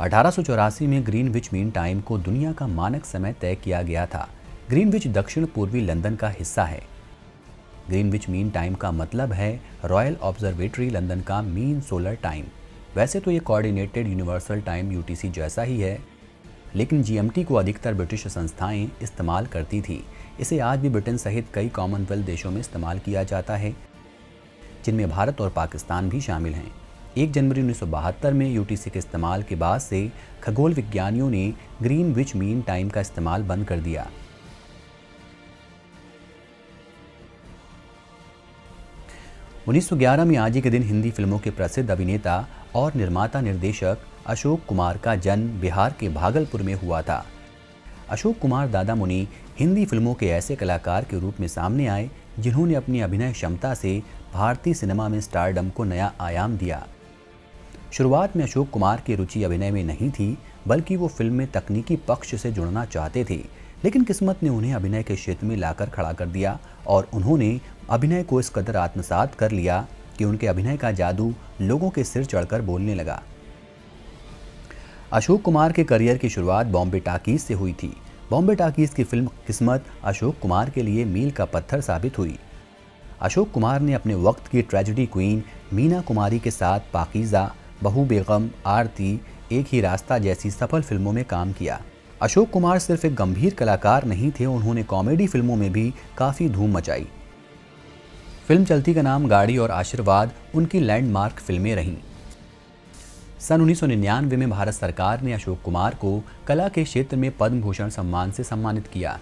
1884 में Greenwich mean time को दुनिया का मानक समय तय किया गया था। ग्रीनविच दक्षिण पूर्वी लंदन का हिस्सा है। ग्रीनविच मीन टाइम का मतलब है रॉयल ऑब्जर्वेटरी लंदन का मीन सोलर टाइम। वैसे तो ये कोऑर्डिनेटेड यूनिवर्सल टाइम यूटीसी जैसा ही है, लेकिन जीएमटी को अधिकतर ब्रिटिश संस्थाएं इस्तेमाल करती थी। इसे आज भी ब्रिटेन सहित कई कॉमनवेल्थ देशों में इस्तेमाल किया जाता है, जिनमें भारत और पाकिस्तान भी शामिल हैं। 1 जनवरी 1972 में यूटीसी के इस्तेमाल के बाद से खगोल विज्ञानियों ने ग्रीनविच मीन टाइम का इस्तेमाल बंद कर दिया। उन्नीस 1911 में आज ही के दिन हिंदी फिल्मों के प्रसिद्ध अभिनेता और निर्माता निर्देशक अशोक कुमार का जन्म बिहार के भागलपुर में हुआ था। अशोक कुमार दादा मुनि हिंदी फिल्मों के ऐसे कलाकार के रूप में सामने आए जिन्होंने अपनी अभिनय क्षमता से भारतीय सिनेमा में स्टारडम को नया आयाम दिया। शुरुआत में अशोक कुमार की रुचि अभिनय में नहीं थी, बल्कि वो फिल्म में तकनीकी पक्ष से जुड़ना चाहते थे, लेकिन किस्मत ने उन्हें अभिनय के क्षेत्र में लाकर खड़ा कर दिया और उन्होंने अभिनय को इस कदर आत्मसात कर लिया कि उनके अभिनय का जादू लोगों के सिर चढ़कर बोलने लगा। अशोक कुमार के करियर की शुरुआत बॉम्बे टाकीज से हुई थी। बॉम्बे टाकीज की फिल्म किस्मत अशोक कुमार के लिए मील का पत्थर साबित हुई। अशोक कुमार ने अपने वक्त की ट्रेजेडी क्वीन मीना कुमारी के साथ पाकीज़ा, बहू बेगम, आरती, एक ही रास्ता जैसी सफल फिल्मों में काम किया। अशोक कुमार सिर्फ एक गंभीर कलाकार नहीं थे, उन्होंने कॉमेडी फिल्मों में भी काफ़ी धूम मचाई। फिल्म चलती का नाम, गाड़ी और आशीर्वाद उनकी लैंडमार्क फिल्में रहीं। सन 1999 में भारत सरकार ने अशोक कुमार को कला के क्षेत्र में पद्म भूषण सम्मान से सम्मानित किया।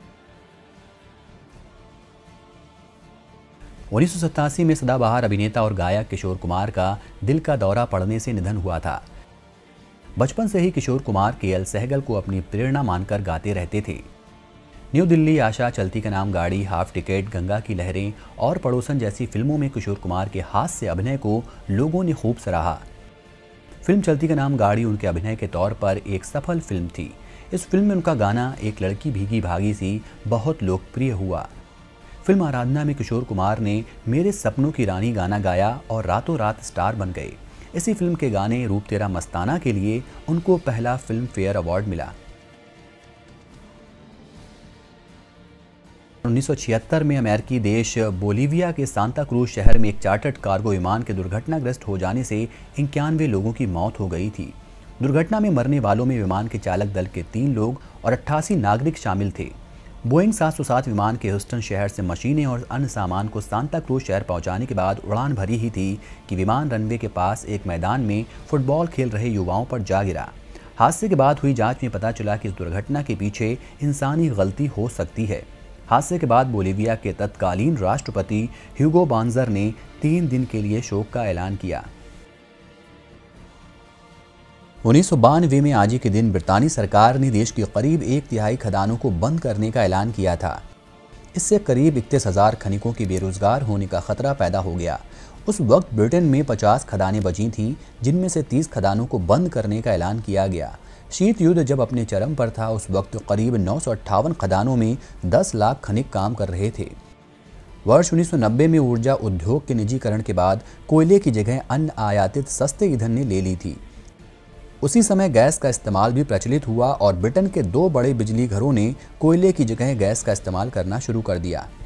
1987 में सदाबहार अभिनेता और गायक किशोर कुमार का दिल का दौरा पड़ने से निधन हुआ था। बचपन से ही किशोर कुमार केएल सहगल को अपनी प्रेरणा मानकर गाते रहते थे। न्यू दिल्ली, आशा, चलती का नाम, गाड़ी, हाफ टिकट, गंगा की लहरें और पड़ोसन जैसी फिल्मों में किशोर कुमार के हास्य अभिनय को लोगों ने खूब सराहा। फिल्म चलती का नाम, गाड़ी उनके अभिनय के तौर पर एक सफल फिल्म थी। इस फिल्म में उनका गाना एक लड़की भीगी भागी सी बहुत लोकप्रिय हुआ। फिल्म आराधना में किशोर कुमार ने मेरे सपनों की रानी गाना गाया और रातों रात स्टार बन गए। इसी फिल्म के गाने रूप तेरा मस्ताना के लिए उनको पहला फिल्म फेयर अवार्ड मिला। 1976 में अमेरिकी देश बोलीविया के सांता क्रूज शहर में एक चार्टर्ड कार्गो विमान के दुर्घटनाग्रस्त हो जाने से 91 लोगों की मौत हो गई थी। दुर्घटना में मरने वालों में विमान के चालक दल के 3 लोग और 88 नागरिक शामिल थे। बोइंग 707 विमान के ह्यूस्टन शहर से मशीनें और अन्य सामान को सांता क्रूज शहर पहुंचाने के बाद उड़ान भरी ही थी कि विमान रनवे के पास एक मैदान में फुटबॉल खेल रहे युवाओं पर जा गिरा। हादसे के बाद हुई जांच में पता चला कि इस दुर्घटना के पीछे इंसानी गलती हो सकती है। हादसे के बाद बोलीविया के तत्कालीन राष्ट्रपति ह्यूगो बांजर ने 3 दिन के लिए शोक का ऐलान किया। 1992 में आज ही के दिन ब्रितानी सरकार ने देश की करीब 1/3 खदानों को बंद करने का ऐलान किया था। इससे करीब 31,000 खनिकों के बेरोजगार होने का खतरा पैदा हो गया। उस वक्त ब्रिटेन में 50 खदानें बची थीं, जिनमें से 30 खदानों को बंद करने का ऐलान किया गया। शीत युद्ध जब अपने चरम पर था, उस वक्त करीब 958 खदानों में 10 लाख खनिक काम कर रहे थे। वर्ष 1990 में ऊर्जा उद्योग के निजीकरण के बाद कोयले की जगह अन्य आयातित सस्ते ईंधन ने ले ली थी। उसी समय गैस का इस्तेमाल भी प्रचलित हुआ और ब्रिटेन के 2 बड़े बिजली घरों ने कोयले की जगह गैस का इस्तेमाल करना शुरू कर दिया।